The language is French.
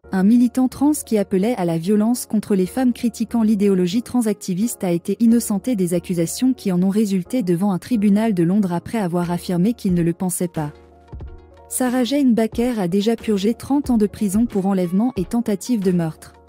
Un militant trans qui appelait à la violence contre les femmes critiquant l'idéologie transactiviste a été innocenté des accusations qui en ont résulté devant un tribunal de Londres après avoir affirmé qu'il ne le pensait pas. Sarah Jane Baker a déjà purgé 30 ans de prison pour enlèvement et tentative de meurtre.